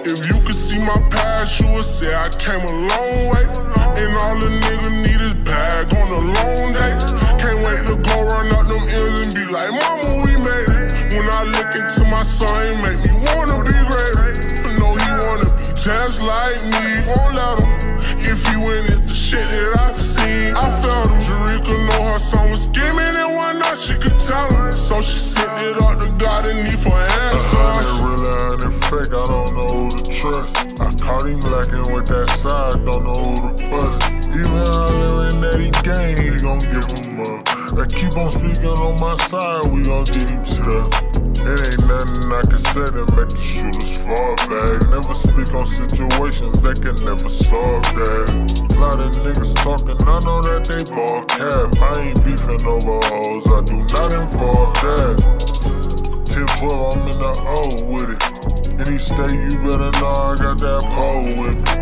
If you could see my past, you would say I came a long way. And all a nigga need is bag on a long day. Can't wait to go run up them M's and be like, mama, we made it. When I look into my son, it make me wanna be great. I know he wanna be just like me, won't let him. If he win, it's the shit that I seen. I felt him. Jerika know her son was skimming, and one night she could tell him. So she sent it up to God and need for answers. Real and fake, I don't know who to trust. I caught him lacking with that side, don't know who to bust. Even hollering that he gang, he gon' give him up. I keep on speaking on my side, we gon' get him stuck. It ain't nothing I can say to make the shooters fall back. Never speak on situations that can never solve that. A lot of niggas talking, I know that they ball cap. I ain't beefing over hoes, I do not involve that. 10-12, I'm in the O with it. Any state, you better know I got that pole with me.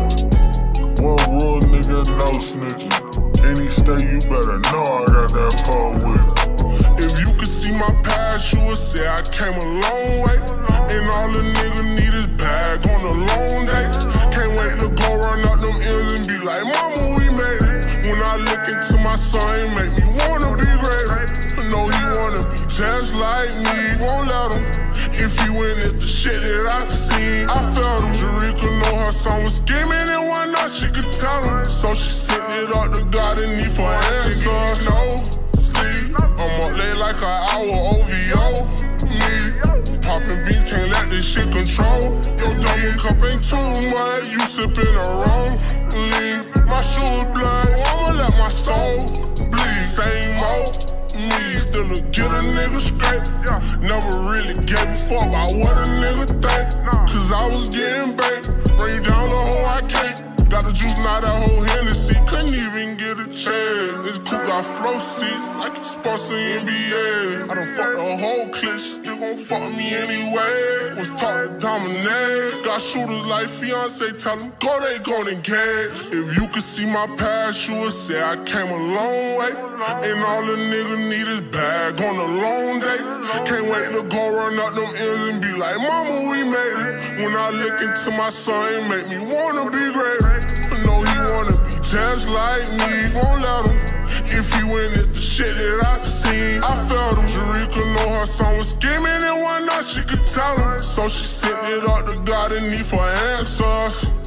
One rule, nigga, no snitching. Any state, you better know I got that pole with me. If you could see my past, you would say I came a long way. And all a nigga need is bag on a long day. Can't wait to go run up them M's and be like, mama, we made it. When I look into my son, it make me wanna be great. I know he wanna be just like me, won't let him. If he win, it's the shit that I seen. I felt him. Jerika know her son was skimming, and one night she could tell him. So she sent it up to God and need for answers. No sleep, I'm up late like an hour OVO. Me, poppin' beats, can't let this shit control. Your double cup ain't too much, you sippin' the wrong lean. My shoes blood, I'ma let my soul bleed. Same old me, still a get a nigga straight. Never really gave a fuck about what a nigga think. Cause I was getting baked, bring down the whole I can't. Got the juice, now that whole Hennessy, couldn't even get a chance. This coupe got flow seats, like it's sponsored NBA. I done fucked the whole clique, she still gon' fuck me anyway. Was taught to dominate, got shooters like fiance, tell them go, they gon' engage. If you could see my past, you would say I came a long way. And all a nigga need is bag on a long day. Can't wait to go run up them M's and be like, mama, we made it. When I look into my son, it make me wanna be great. I know he wanna be just like me, won't let him. If he win, it's the shit that I seen. I felt him. Jerika know her son was skimming, and one night she could tell him. So she sent it up to God and need for answers.